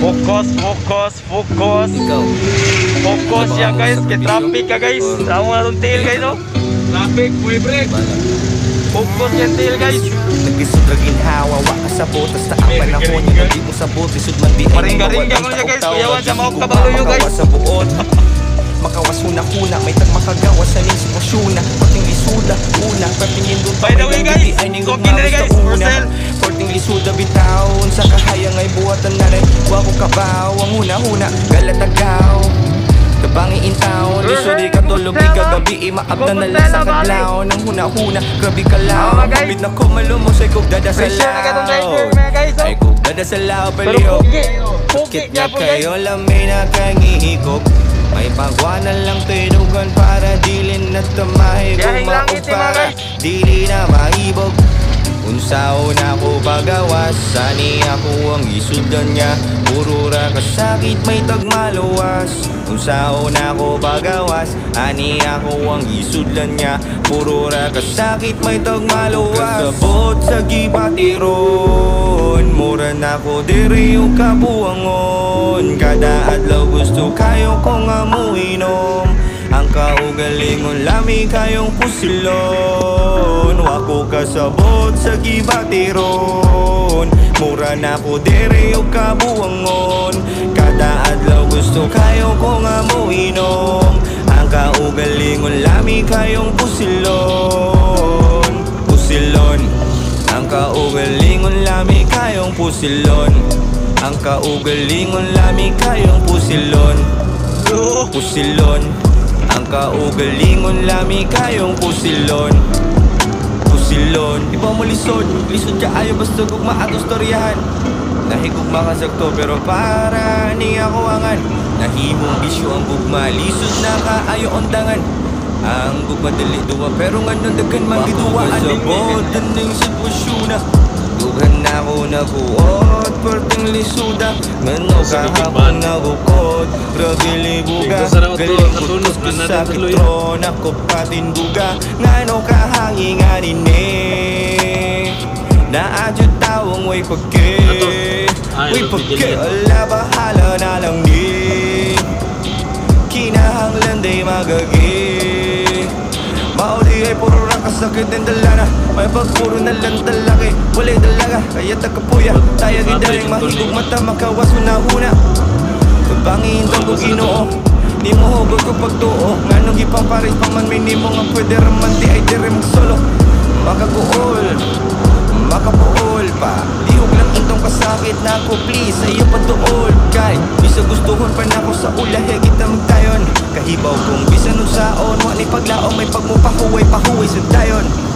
Focus focus ya guys, ke traffic ka guys. Tama na tong tail guys, no? Traffic, way break. Focus yan tail guys. Nagisod ra ginhawa wa ka sa botas ta ang panahon nga di mo sabot isud man di Paring-garing mo siya guys, kuyawan sa mga kabaluyo guys. Sa buot makawas huna-huna may tag makagawa sa ning sitwasyon na pating lisuda una patingin dun by the way guys, cooking na guys for sale. Porting lisuda bitawon sa kahayang ay buhatan na rin wa ko kabaw ang huna-huna galatagaw kabangi in town lisod ka tulog di kagabi maabda na lang sa kadlaw nang huna-huna grabe ka lao kabit na ko malumos ay kog dadasalaw ay kog dadasalaw paliho kit na kayo lamay na kangihikop may pagwanan lang tinugan para dilin at tamahigong maupara dili na mahibog unsaon ako pagawas sani ako ang isudan niya puro ra kasakit may tagmaluwas unsaon ako pagawas ani ako ang isudan niya puro ra kasakit may tagmaluwas kasabot sa gibatiron mura na ko diri yung kabuangon kada adlaw gusto kayo kong amuinom ang kaugalingon lami kayong pusilon wako kasabot sa gibatiron mura na ko dere o kabuangon kada adlaw gusto kayo kong amuinom ang kaugalingon lami kayong pusilon pusilon ang kaugalingon lami kayong pusilon ang kaugalingon lami kayong pusilon pusilon ang kaugalingon lami kayong pusilon pusilon di pa mo lisod ka ayo basta gugma ato storyahan nahigugma ka sakto pero para ni ako angan nahimong bisyo ang gugma lisod na kaayo ondangan ang gugma dili duwa pero ngayon daghan man giduwa aning sabot ning sitwasyon na dugan na ko nakuot perting lisuda ngano kahapon nagukod ragili buga galing kutos sa kitron ako patinduga ngano kahanginganin naadyo tawong way pagke way pagke ala bahala na lang di kinahanglan day magagi mauli ay puro rakasakit ng dalana may pagpuro na lang talaki walay dalaga kaya tagkapuya tayo gidaring mahigog mata makawas huna-huna pagpangin tang kong ginoo di mo hugod ko pagtuo nganong ipaparis pa man minimo nga pwede raman di ay dire magsolo makapuol pa lihog lang itong kasakit na ako please sa'yo patuol kahit bisa gustuhon pa na ako sa ulahe kita magtayon kahibaw kong bisa nun saon wa ni paglaong may pagmupahuway sa dayon